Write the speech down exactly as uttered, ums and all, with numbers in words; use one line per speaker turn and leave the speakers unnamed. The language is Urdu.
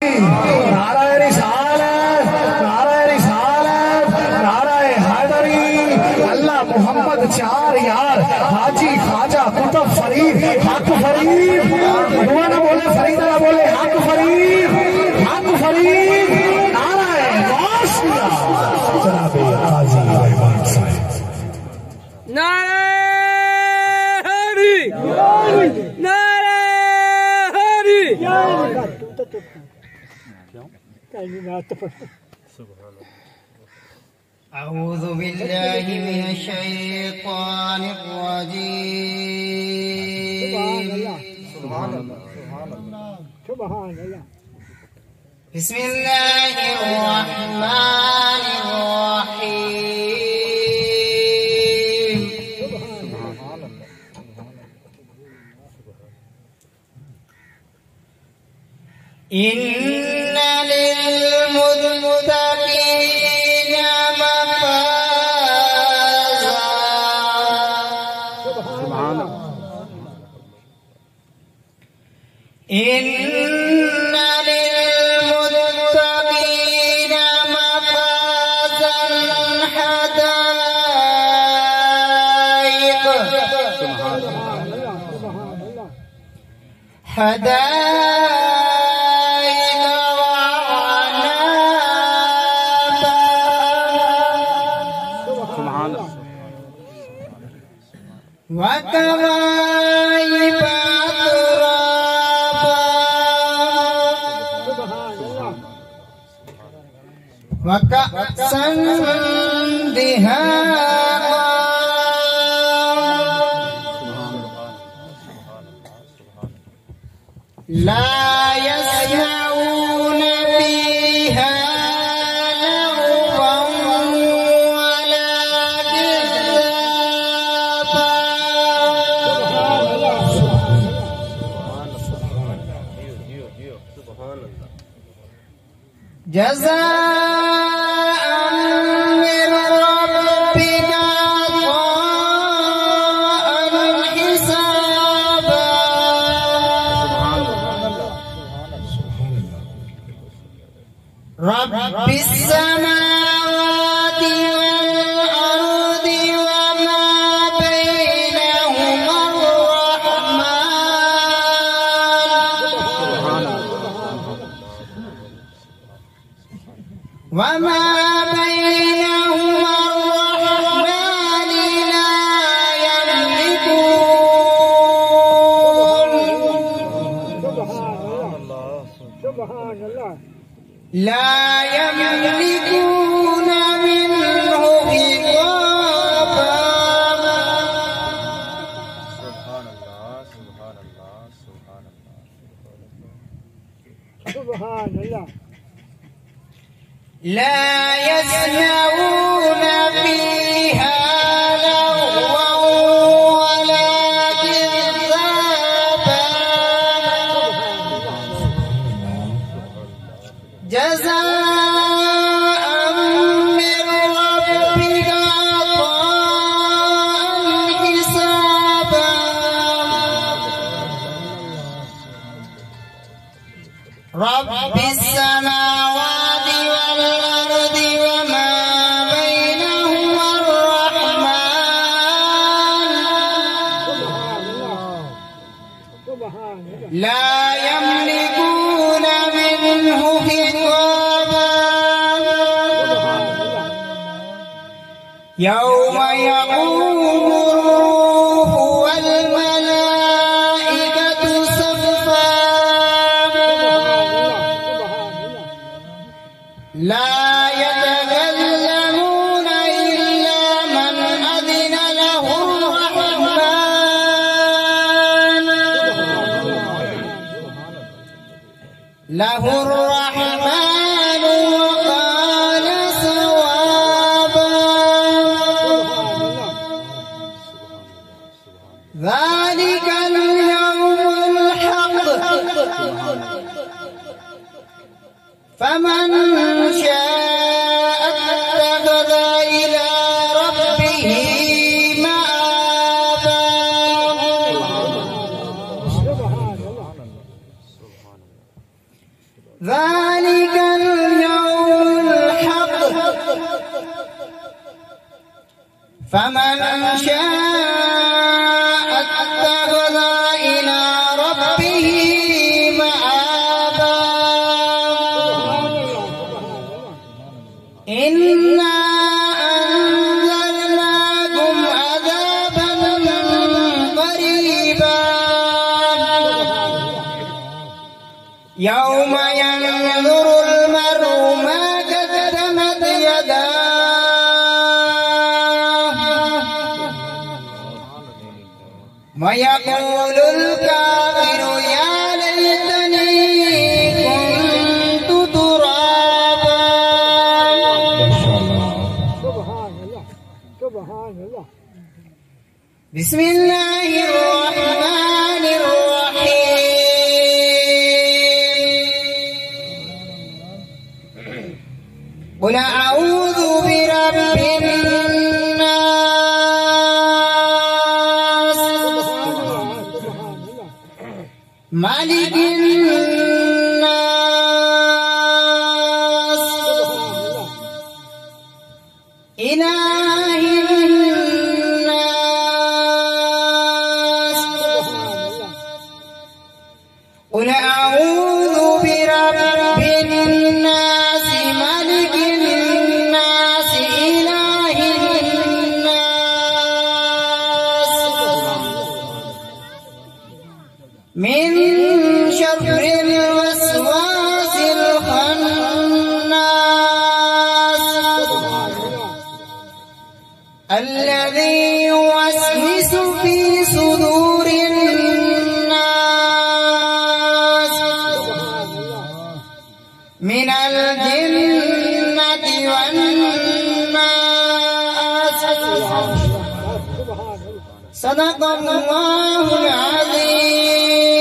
नाराए रिसालत, नाराए रिसालत, नाराए हैदरी। अल्लाह मोहम्मद चार यार, हाजी ख्वाजा कुतुब फरीद, हक फरीद। हुआ ना बोले फरीद ना बोले हक फरीद, हक फरीद। नाराए गाउसिया जनाब काजी रहमान साहब।
नारे हरी, नारे हरी।
أعوذ بالله من الشيطان الرجيم.
سبحان الله سبحان الله.
بسم الله الرحمن الرحيم. إن للمتقين مفازا.
سبحان الله.
إن للمتقين مفازا حدائق. حدائق وعنابا. وكواعب أترابا. وكأسا دهاقا. لا يسمعون فيها لغوا ولا كذابا. جزاء من ربك عطاء حسابا. رب السماوات والأرض وما بينهما الرحمن. وما بينهما الرحمن لا يملكون.
سبحان الله.
لا يملكون منه خطابا.
سبحان الله سبحان الله سبحان الله
سبحان الله.
لا يسمعون فيها لغوا ولا كذابا. جزاء من ربك عطاء حسابا. رب السماوات والأرض وما بينهما الرحمن. لا يملكون منه خطابا. يوم يقوم الروح والملائكة صفا. لا يتكلمون إلا من أذن له الرحمن. له الرحمن وقال صوابا. ذلك اليوم الحق. فمن شاء اتخذ إلى ربه مآبا. ذلك ذلك اليوم الحق فمن شاء اتخذ إلى ربه مآبا إنا أنذرناكم عذابا قريبا يوم ينظر المرء ما قدمت يداه ويقول الكافر يا ليتني كنت ترابا. بسم الله الرحمن الرحيم. قل أعوذ برب الناس مالك الناس إله الناس. قل أعوذ برب الناس مالك الناس إله الناس من شر الوسواس الخناس الذي يوسوس في صدور الناس من الجنة والناس. صدق الله العظيم.